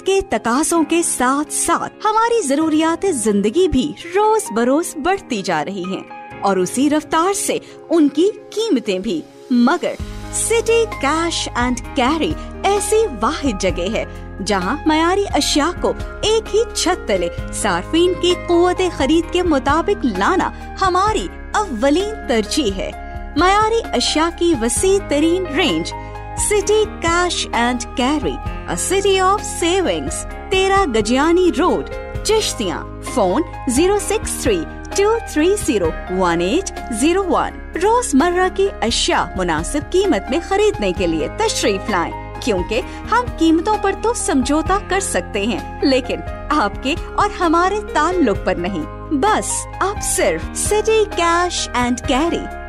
के तकाज़ों के साथ साथ हमारी ज़रूरियात जिंदगी भी रोज बरोज बढ़ती जा रही हैं और उसी रफ्तार से उनकी कीमतें भी। मगर सिटी कैश एंड कैरी ऐसी वाहिद जगह है जहां मयारी अशिया को एक ही छत तले सार्फिन की कुव्वत खरीद के मुताबिक लाना हमारी अव्वलीन तरजीह है। मयारी अशिया की वसी तरीन range, city cash and carry, a city of savings, 13 गजियानी रोड, चिश्तियाँ। फोन 063-230-1801। रोजमर्रा की अशिया मुनासिब कीमत में खरीदने के लिए तशरीफ लाएं, क्योंकि हम कीमतों पर तो समझौता कर सकते हैं, लेकिन आपके और हमारे ताल्लुक पर नहीं। बस आप सिर्फ सिटी कैश एंड कैरी